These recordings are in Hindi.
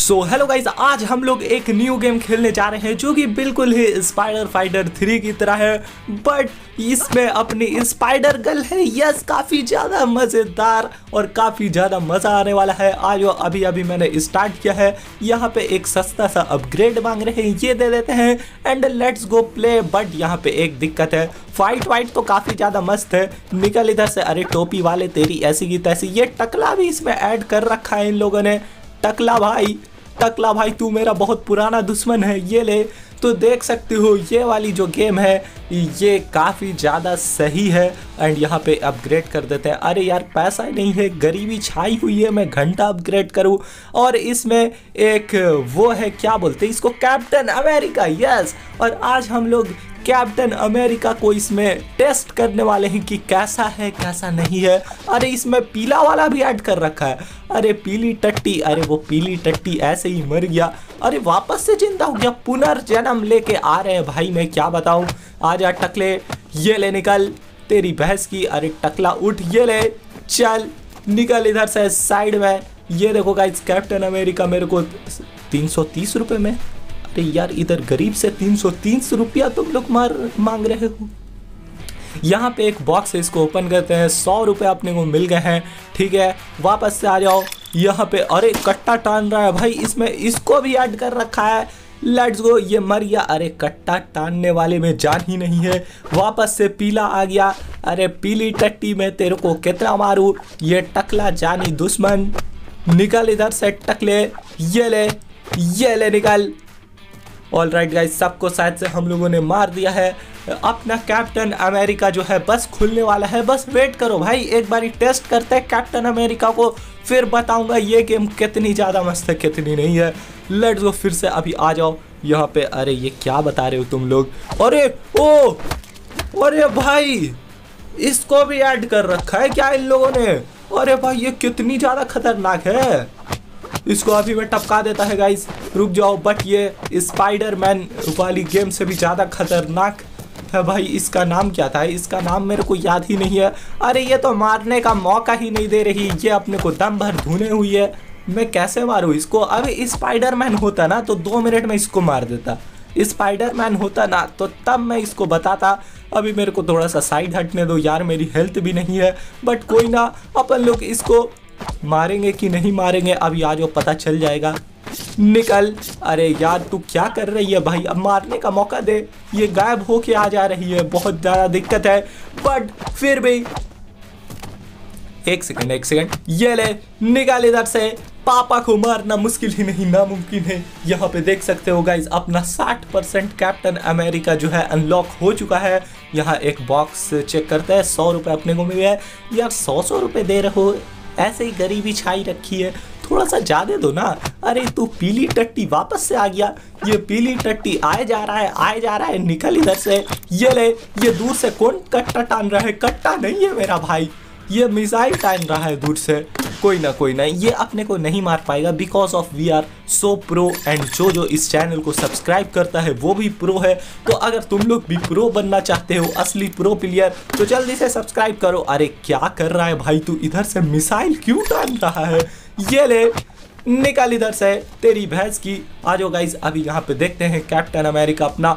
सो हेलो गाइस, आज हम लोग एक न्यू गेम खेलने जा रहे हैं जो कि बिल्कुल ही स्पाइडर फाइटर 3 की तरह है, बट इसमें अपनी स्पाइडर गर्ल है। यस, काफ़ी ज़्यादा मज़ेदार और काफ़ी ज़्यादा मज़ा आने वाला है। आज अभी अभी मैंने स्टार्ट किया है। यहाँ पे एक सस्ता सा अपग्रेड मांग रहे हैं, ये दे देते हैं and let's go play. But यहाँ पे एक दिक्कत है, फाइट तो काफ़ी ज़्यादा मस्त है। निकल इधर से। अरे टोपी वाले तेरी ऐसी की तैसी। ये टकला भी इसमें ऐड कर रखा है इन लोगों ने। टकला भाई तू मेरा बहुत पुराना दुश्मन है। ये ले, तो देख सकते हो ये वाली जो गेम है ये काफ़ी ज़्यादा सही है। एंड यहाँ पे अपग्रेड कर देते हैं। अरे यार पैसा नहीं है, गरीबी छाई हुई है, मैं घंटा अपग्रेड करूँ। और इसमें एक वो है, क्या बोलते हैं इसको, कैप्टन अमेरिका। यस, और आज हम लोग कैप्टन अमेरिका को इसमें टेस्ट करने वाले हैं कि कैसा है कैसा नहीं है। अरे इसमें पीला वाला भी ऐड कर रखा है। अरे पीली टट्टी, अरे वो पीली टट्टी ऐसे ही मर गया। अरे वापस से जिंदा हो गया, पुनर्जन्म लेके आ रहे हैं भाई, मैं क्या बताऊं। आजा टकले, ये ले निकल तेरी भैंस की। अरे टकला उठ, ये ले चल निकल इधर से साइड में। ये देखो गाइस, कैप्टन अमेरिका मेरे को 330 रुपये में। अरे यार इधर गरीब से 330 रुपया तुम लोग मांग रहे हो। यहाँ पे एक बॉक्स है, इसको ओपन करते हैं। 100 रुपये अपने को मिल गए हैं। ठीक है, वापस से आ जाओ यहाँ पे। अरे कट्टा टान रहा है भाई, इसमें इसको भी ऐड कर रखा है। लेट्स गो, ये मर गया। अरे कट्टा टानने वाले में जान ही नहीं है। वापस से पीला आ गया। अरे पीली टट्टी में तेरे को कितना मारूं। ये टकला जानी दुश्मन, निकल इधर से टकले। ये ले निकल। ऑल राइट गाइस, सबको शायद से हम लोगों ने मार दिया है। अपना कैप्टन अमेरिका जो है बस खुलने वाला है। बस वेट करो भाई, एक बारी टेस्ट करते हैं कैप्टन अमेरिका को, फिर बताऊंगा ये गेम कितनी ज़्यादा मस्त है कितनी नहीं है। लेट्स गो, फिर से अभी आ जाओ यहाँ पे। अरे ये क्या बता रहे हो तुम लोग। अरे भाई इसको भी ऐड कर रखा है क्या इन लोगों ने। अरे भाई ये कितनी ज़्यादा खतरनाक है। इसको अभी मैं टपका देता है गाइस, रुक जाओ। बट ये स्पाइडरमैन वाली गेम से भी ज़्यादा खतरनाक है भाई। इसका नाम क्या था, इसका नाम मेरे को याद ही नहीं है। अरे ये तो मारने का मौका ही नहीं दे रही। ये अपने को दम भर धुने हुई है, मैं कैसे मारूँ इसको। अभी स्पाइडरमैन होता ना तो 2 मिनट में इसको मार देता। स्पाइडरमैन होता ना तो तब मैं इसको बताता। अभी मेरे को थोड़ा सा साइड हटने दो यार, मेरी हेल्थ भी नहीं है। बट कोई ना, अपन लोग इसको मारेंगे कि नहीं मारेंगे अभी आज वो पता चल जाएगा। निकल। अरे यार तू क्या कर रही है भाई, अब मारने का मौका दे। ये गायब होके आ जा रही है, बहुत ज़्यादा दिक्कत है। बट फिर भी एक सेकंड, ये ले निकाल इधर से। पापा को मारना मुश्किल ही नहीं नामुमकिन है। यहाँ पे देख सकते हो गाइज, अपना 60% कैप्टन अमेरिका जो है अनलॉक हो चुका है। यहाँ एक बॉक्स चेक करते हैं। 100 रुपये अपने को मिले हैं। यार 100 रुपये दे रहे हो, ऐसे ही गरीबी छाई रखी है, थोड़ा सा ज़्यादा दो ना। अरे तू पीली टट्टी वापस से आ गया। ये पीली टट्टी आए जा रहा है, निकल इधर से। ये ले, ये दूर से कौन कट्टा टान रहा है। कट्टा नहीं है मेरा भाई, ये मिसाइल टान रहा है दूर से। कोई ना, ये अपने को नहीं मार पाएगा because of we are so pro. And जो इस चैनल को सब्सक्राइब करता है वो भी प्रो है। तो अगर तुम लोग भी प्रो बनना चाहते हो, असली प्रो प्लेयर, तो जल्दी से सब्सक्राइब करो। अरे क्या कर रहा है भाई तू, इधर से मिसाइल क्यों टान रहा है। ये ले निकल इधर से तेरी भैंस की। आ जाओ गाइज, अभी यहाँ पे देखते हैं कैप्टन अमेरिका अपना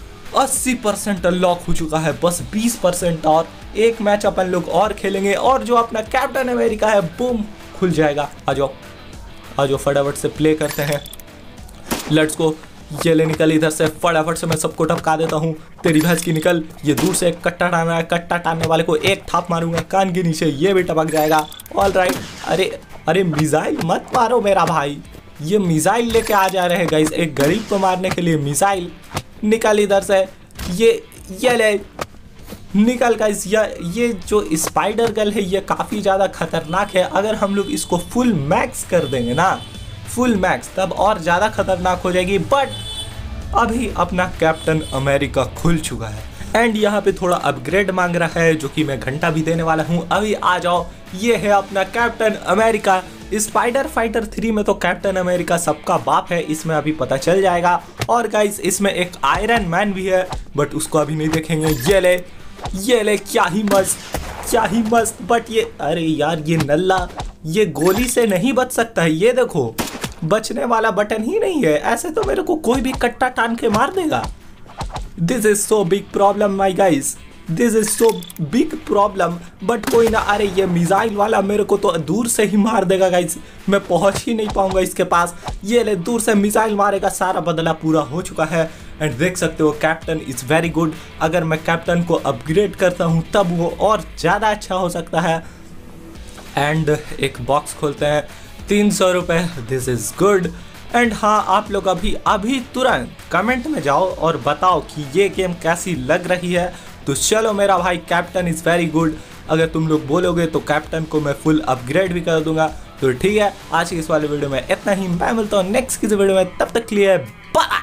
80% अनलॉक हो चुका है। बस 20% और एक मैच अपन लोग और खेलेंगे और जो अपना कैप्टन अमेरिका है बूम खुल जाएगा। आ जाओ फटाफट से प्ले करते हैं। Let's go. ये ले निकल इधर से, फटाफट से मैं सबको टपका देता हूँ। तेरी भैंस की निकल। ये दूर से एक कट्टा टान रहा है, कट्टा टानने वाले को एक थाप मारूंगा कान के नीचे, ये भी टपक जाएगा। All right. अरे मिसाइल मत मारो मेरा भाई, ये मिसाइल लेके आ जा रहे हैं गाइस, एक गरीब को मारने के लिए मिसाइल। निकल इधर से। ये ले निकल गाइस। ये जो स्पाइडर गर्ल है ये काफ़ी ज़्यादा खतरनाक है। अगर हम लोग इसको फुल मैक्स कर देंगे ना, फुल मैक्स, तब और ज़्यादा खतरनाक हो जाएगी। बट अभी अपना कैप्टन अमेरिका खुल चुका है एंड यहाँ पे थोड़ा अपग्रेड मांग रहा है जो कि मैं घंटा भी देने वाला हूँ। अभी आ जाओ, ये है अपना कैप्टन अमेरिका। स्पाइडर फाइटर 3 में तो कैप्टन अमेरिका सबका बाप है, इसमें अभी पता चल जाएगा। और गाइस इसमें एक आयरन मैन भी है, बट उसको अभी नहीं देखेंगे। ये ले क्या ही मस्त। बट ये, अरे यार ये नल्ला, ये गोली से नहीं बच सकता है। ये देखो बचने वाला बटन ही नहीं है। ऐसे तो मेरे को कोई भी कट्टा टान के मार देगा। This is so big problem my guys, this is so big problem. But कोई ना, अरे ये मिसाइल वाला मेरे को तो दूर से ही मार देगा गाइज, मैं पहुंच ही नहीं पाऊंगा इसके पास। ये ले दूर से मिसाइल मारेगा, सारा बदला पूरा हो चुका है। एंड देख सकते हो कैप्टन इज़ वेरी गुड। अगर मैं कैप्टन को अपग्रेड करता हूँ तब वो और ज़्यादा अच्छा हो सकता है। एंड एक बॉक्स खोलते हैं, 300 रुपये, दिस इज़ गुड। एंड हाँ, आप लोग अभी तुरंत कमेंट में जाओ और बताओ कि ये गेम कैसी लग रही है। तो चलो मेरा भाई, कैप्टन इज़ वेरी गुड। अगर तुम लोग बोलोगे तो कैप्टन को मैं फुल अपग्रेड भी कर दूंगा। तो ठीक है, आज की इस वाले वीडियो में इतना ही। मैं मिलता हूँ नेक्स्ट किसी वीडियो में, तब तक के लिए बाय।